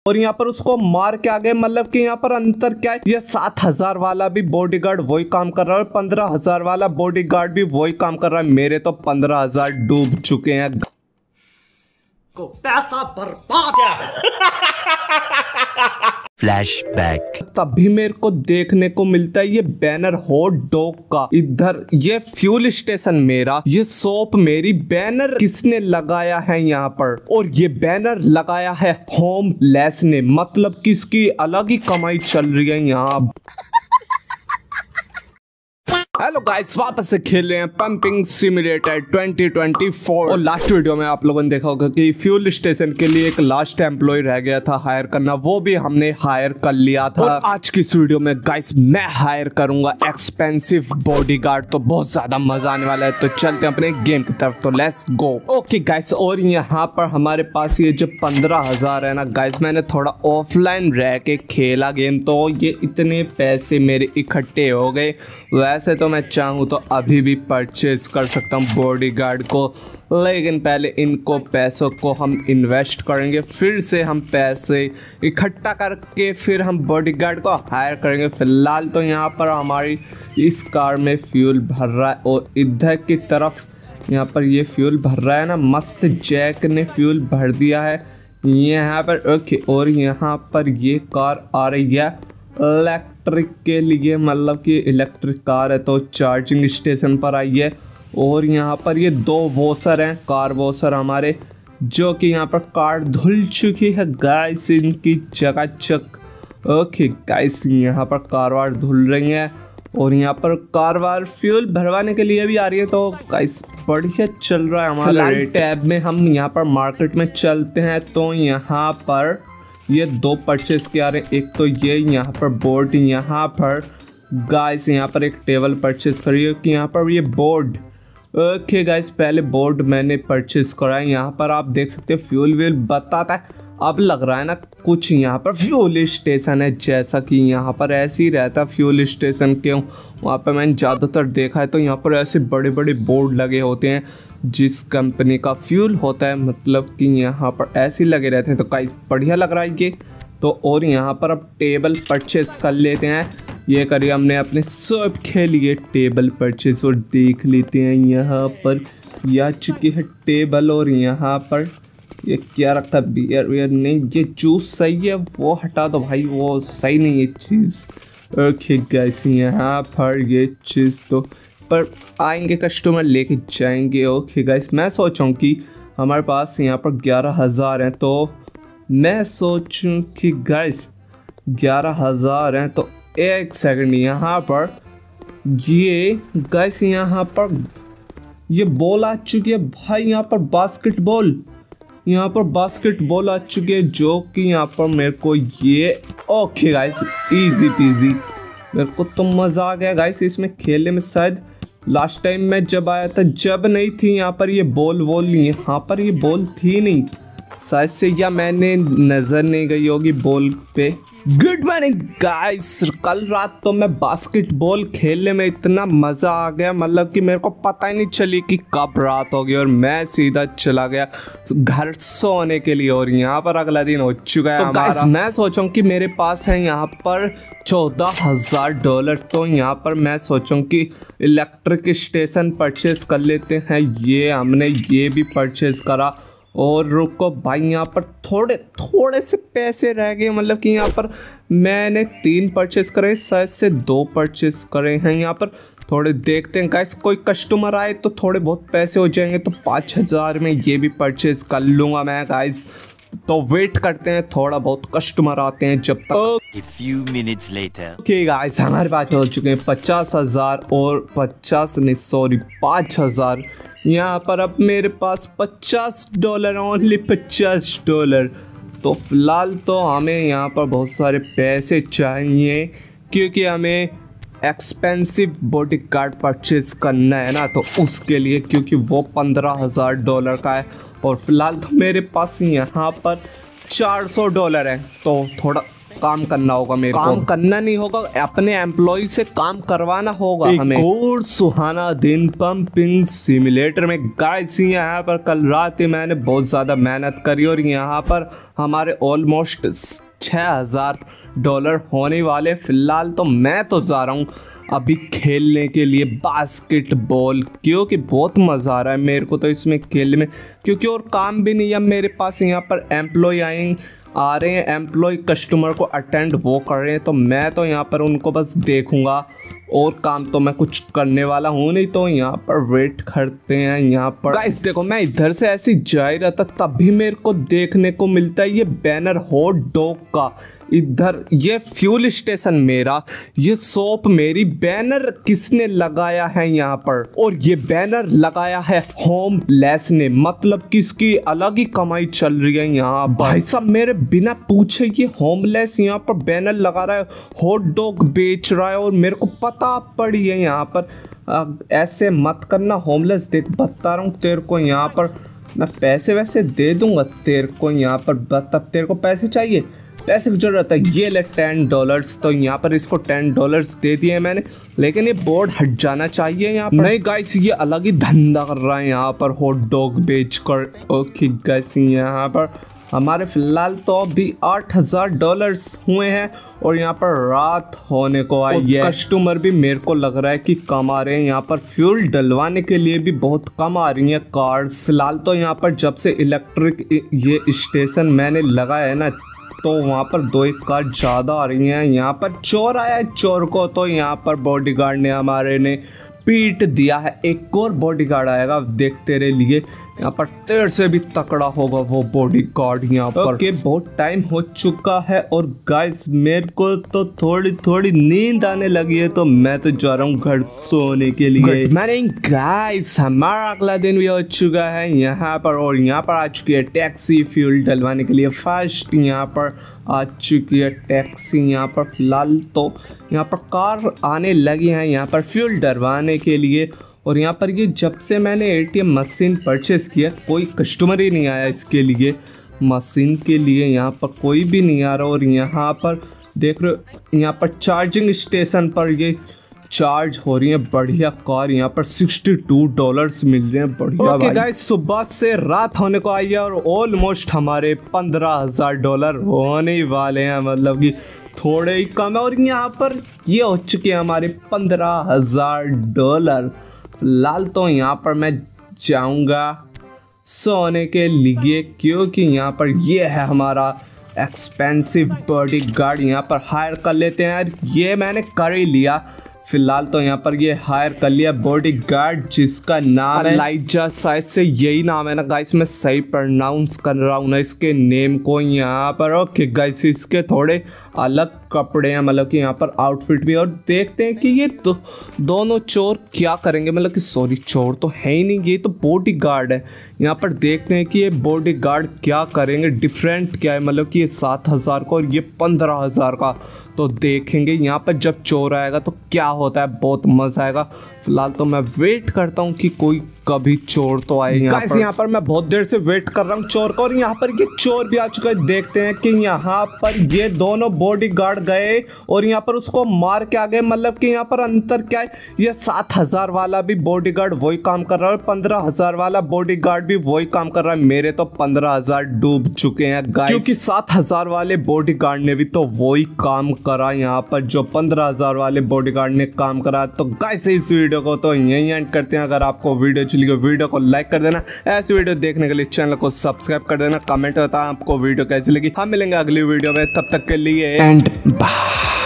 और यहाँ पर उसको मार के आ गए। मतलब कि यहाँ पर अंतर क्या है, ये 7,000 वाला भी बॉडीगार्ड वही काम कर रहा है और 15,000 वाला बॉडीगार्ड भी वही काम कर रहा है। मेरे तो 15,000 डूब चुके हैं। को पैसा बर्बाद फ्लैशबैक। तभी मेरे को देखने को मिलता है ये बैनर हॉट डॉग का। इधर ये फ्यूल स्टेशन मेरा, ये शॉप मेरी। बैनर किसने लगाया है यहाँ पर? और ये बैनर लगाया है होमलेस ने। मतलब कि इसकी अलग ही कमाई चल रही है यहाँ। हेलो गाइस, वापस से खेल रहे हैं पंपिंग सिमुलेटर 2024। और लास्ट वीडियो में आप लोगों ने देखा होगा कि फ्यूल स्टेशन के लिए एक लास्ट एम्प्लॉय रह गया था हायर करना, वो भी हमने हायर कर लिया था। और आज की इस वीडियो में गाइस मैं हायर करूंगा एक्सपेंसिव बॉडीगार्ड, तो बहुत ज्यादा मजा आने वाला है। तो चलते हैं अपने गेम की तरफ, तो लेट्स गो। ओके गाइस, और यहाँ पर हमारे पास ये जो 15,000 है ना गाइस, मैंने थोड़ा ऑफलाइन रह के खेला गेम, तो ये इतने पैसे मेरे इकट्ठे हो गए। वैसे तो मैं चाहूँ तो अभी भी परचेज कर सकता हूँ बॉडीगार्ड को, लेकिन पहले इनको पैसों को हम इन्वेस्ट करेंगे, फिर से हम पैसे इकट्ठा करके फिर हम बॉडीगार्ड को हायर करेंगे। फिलहाल तो यहाँ पर हमारी इस कार में फ्यूल भर रहा है और इधर की तरफ यहाँ पर ये फ्यूल भर रहा है ना, मस्त जैक ने फ्यूल भर दिया है यहाँ पर। ओके, और यहाँ पर ये कार आ रही है इलेक्ट्रिक के लिए, मतलब कि इलेक्ट्रिक कार है तो चार्जिंग स्टेशन पर आई है। और यहाँ पर ये 2 वॉशर हैं, कार वॉशर हमारे, जो कि यहाँ पर कार धुल चुकी है गाइस इनकी चकाचक। ओके गाइस, यहाँ पर कार वार धुल रही है और यहाँ पर कार वार फ्यूल भरवाने के लिए भी आ रही है। तो गाइस बढ़िया चल रहा है हमारा। टैब में हम यहाँ पर मार्केट में चलते हैं, तो यहाँ पर ये 2 परचेस के आ रहे हैं। एक तो ये यहाँ पर बोर्ड, यहाँ पर गाइस यहाँ पर एक टेबल परचेस करी है कि यहाँ पर ये बोर्ड। ओके गाइस, पहले बोर्ड मैंने परचेस करा है। यहाँ पर आप देख सकते हैं फ्यूल व्यूल बताता है। अब लग रहा है ना कुछ यहाँ पर फ्यूल स्टेशन है, जैसा कि यहाँ पर ऐसे ही रहता फ्यूल स्टेशन के वहाँ पर मैंने ज़्यादातर देखा है। तो यहाँ पर ऐसे बड़े बड़े बोर्ड लगे होते हैं जिस कंपनी का फ्यूल होता है, मतलब कि यहाँ पर ऐसे ही लगे रहते हैं। तो गाइस बढ़िया लग रहा है ये तो। और यहाँ पर अब टेबल परचेस कर लेते हैं। ये करिए हमने अपने सब के लिए टेबल परचेस, और देख लेते हैं यहाँ पर आ चुकी है टेबल। और यहाँ पर ये क्या रखा, बियर वियर नहीं, ये जूस सही है वो हटा दो भाई, वो सही नहीं है चीज़। ओके गाइस, यहाँ पर ये चीज़ तो पर आएंगे कस्टमर लेके जाएंगे। ओके गाइस, मैं सोचूं कि हमारे पास यहाँ पर 11,000 हैं, तो मैं सोचूं कि गाइस 11,000 हैं। तो एक सेकंड, यहाँ पर ये गाइस यहाँ पर ये बॉल आ चुकी है भाई, यहाँ पर बास्केटबॉल, यहाँ पर बास्केटबॉल आ चुकी है, जो कि यहाँ पर मेरे को ये ओके गाइस इजी पीजी, मेरे को तो मज़ा आ गया गाइस इसमें खेलने में। शायद लास्ट टाइम मैं जब आया था जब नहीं थी यहाँ पर ये बॉल वॉल, यहाँ पर ये बॉल थी नहीं शायद से, या मैंने नज़र नहीं गई होगी बॉल पे। गुड मॉर्निंग गाइस, कल रात तो मैं बास्केटबॉल खेलने में इतना मज़ा आ गया, मतलब कि मेरे को पता ही नहीं चली कि कब रात हो गई और मैं सीधा चला गया घर सोने के लिए। और यहाँ पर अगला दिन हो चुका है। तो गाइस मैं सोचूं कि मेरे पास है यहाँ पर $14,000, तो यहाँ पर मैं सोचूं कि इलेक्ट्रिक स्टेशन परचेज कर लेते हैं। ये हमने ये भी परचेज करा। और रुको भाई, यहाँ पर थोड़े से पैसे रह गए, मतलब कि यहाँ पर मैंने 3 परचेस करे, शायद से 2 परचेस करे हैं। यहाँ पर थोड़े देखते हैं गाइस, कोई कस्टमर आए तो थोड़े बहुत पैसे हो जाएंगे, तो 5,000 में ये भी परचेस कर लूँगा मैं गाइस। तो वेट करते हैं, थोड़ा बहुत कस्टमर आते हैं जब तक। A few minutes later. Okay guys, हमारे पास हो चुके हैं 50,000 और 5,000 यहाँ पर अब मेरे पास $50, ओनली $50। तो फिलहाल तो हमें यहाँ पर बहुत सारे पैसे चाहिए, क्योंकि हमें एक्सपेंसिव बॉडीगार्ड परचेज करना है ना, तो उसके लिए, क्योंकि वो $15,000 का है। और फिलहाल तो मेरे पास यहाँ पर $400 है, तो थोड़ा काम करना होगा, मेरे काम करना नहीं होगा, अपने एम्प्लॉय से काम करवाना होगा हमें। और सुहाना दिन पंपिंग सिमुलेटर में गाइस यहाँ पर कल रात ही मैंने बहुत ज़्यादा मेहनत करी और यहाँ पर हमारे ऑलमोस्ट $6000 होने वाले। फिलहाल तो मैं तो जा रहा हूँ अभी खेलने के लिए बास्केटबॉल, क्योंकि बहुत मज़ा आ रहा है मेरे को तो इसमें खेलने में, क्योंकि और काम भी नहीं है मेरे पास। यहाँ पर एम्प्लॉय आ रहे हैं, एम्प्लॉय कस्टमर को अटेंड वो कर रहे हैं, तो मैं तो यहाँ पर उनको बस देखूँगा और काम तो मैं कुछ करने वाला हूँ नहीं। तो यहाँ पर वेट करते हैं। यहाँ पर गाइस देखो, मैं इधर से ऐसे जा ही रहा था, तभी मेरे को देखने को मिलता है ये बैनर हॉट डॉग का। इधर ये फ्यूल स्टेशन मेरा, ये शॉप मेरी। बैनर किसने लगाया है यहाँ पर? और ये बैनर लगाया है होमलेस ने, मतलब किसकी अलग ही कमाई चल रही है यहाँ। भाई साहब मेरे बिना पूछे ये होमलेस यहाँ पर बैनर लगा रहा है, हॉट डॉग बेच रहा है और मेरे को पता पड़ी है यहाँ पर। ऐसे मत करना होमलेस, देख बता रहा हूँ तेरे को। यहाँ पर मैं पैसे वैसे दे दूंगा तेरे को यहाँ पर, बता तेरे को पैसे चाहिए, पैसे की जरूरत है, ये ले $10। तो यहाँ पर इसको $10 दे दिए मैंने, लेकिन ये बोर्ड हट जाना चाहिए यहाँ पर। नहीं गाइस, ये अलग ही धंधा कर रहा है यहाँ पर हॉट डॉग बेच कर। ओके गाइस, यहाँ पर हमारे फिलहाल तो अभी $8000 हुए हैं और यहाँ पर रात होने को आई है। कस्टमर भी मेरे को लग रहा है कि कम आ रहे हैं। यहाँ पर फ्यूल डलवाने के लिए भी बहुत कम आ रही हैं कार्स। फिलहाल तो यहाँ पर जब से इलेक्ट्रिक ये स्टेशन मैंने लगाया है ना, तो वहाँ पर 2-1 कार ज़्यादा आ रही हैं। यहाँ पर चोर आया है, चोर को तो यहाँ पर बॉडीगार्ड ने हमारे ने पीट दिया है। एक और बॉडीगार्ड आएगा देख तेरे लिए, यहाँ पर तेरे से भी तकड़ा होगा वो बॉडीगार्ड यहाँ पर। ओके, बहुत टाइम हो चुका है और गाइस मेरे को तो थोड़ी थोड़ी नींद आने लगी है, तो मैं तो जा रहा हूँ घर सोने के लिए। गुड मॉर्निंग गाइस, हमारा अगला दिन भी हो चुका है यहाँ पर और यहाँ पर आ चुकी है टैक्सी फ्यूल डलवाने के लिए। फर्स्ट यहाँ पर आ चुकी है टैक्सी यहाँ पर। फिलहाल तो यहाँ पर कार आने लगी हैं यहाँ पर फ्यूल डलवाने के लिए। और यहाँ पर ये जब से मैंने ATM मशीन परचेस किया, कोई कस्टमर ही नहीं आया इसके लिए, मशीन के लिए यहाँ पर कोई भी नहीं आ रहा। और यहाँ पर देख रहे हो, यहाँ पर चार्जिंग स्टेशन पर ये चार्ज हो रही है बढ़िया कार। यहाँ पर $62 मिल रहे हैं बढ़िया। ओके गाइस, सुबह से रात होने को आई है और ऑलमोस्ट हमारे $15000 होने वाले हैं, मतलब कि थोड़े ही कम है। और यहाँ पर ये हो चुके हैं हमारे $15000। फिलहाल तो यहाँ पर मैं जाऊँगा सोने के लिए, क्योंकि यहाँ पर ये है हमारा एक्सपेंसिव बॉडीगार्ड। यहाँ पर हायर कर लेते हैं यार, ये मैंने कर ही लिया। फिलहाल तो यहाँ पर ये हायर कर लिया बॉडीगार्ड, जिसका नाम है एलाइजा, शायद से यही नाम है ना गाइस, मैं सही प्रोनाउंस कर रहा हूँ ना इसके नेम को यहाँ पर। ओके गाइस, इसके थोड़े अलग कपड़े हैं, मतलब कि यहाँ पर आउटफिट भी। और देखते हैं कि ये दोनों चोर क्या करेंगे, मतलब कि सॉरी चोर तो है ही नहीं, ये तो बॉडीगार्ड है। यहाँ पर देखते हैं कि ये बॉडीगार्ड क्या करेंगे, डिफरेंट क्या है, मतलब कि ये 7000 का और ये 15000 का। तो देखेंगे यहाँ पर जब चोर आएगा तो क्या होता है, बहुत मज़ा आएगा। फिलहाल तो मैं वेट करता हूँ कि कोई कभी चोर तो आए यहाँ पर मैं बहुत देर से वेट कर रहा हूँ चोर का। और यहाँ पर ये चोर भी आ चुका है। देखते हैं कि यहाँ पर ये दोनों बॉडीगार्ड गए और यहाँ पर उसको मार के आ गए, मतलब कि यहाँ पर अंतर क्या है, ये 7000 वाला भी बॉडीगार्ड वही काम कर रहा है और 15000 वाला बॉडीगार्ड भी वही काम कर रहा है। मेरे तो 15000 डूब चुके हैं गाइस, क्योंकि 7000 वाले बॉडीगार्ड ने भी तो वही काम करा यहाँ पर जो 15000 वाले बॉडीगार्ड ने काम करा। तो गाइस इस वीडियो को तो यहीं एंड करते हैं। अगर आपको वीडियो को लाइक कर देना, ऐसी वीडियो देखने के लिए चैनल को सब्सक्राइब कर देना, कमेंट बताना आपको वीडियो कैसी लगी। हम मिलेंगे अगली वीडियो में, तब तक के लिए एंड बाय।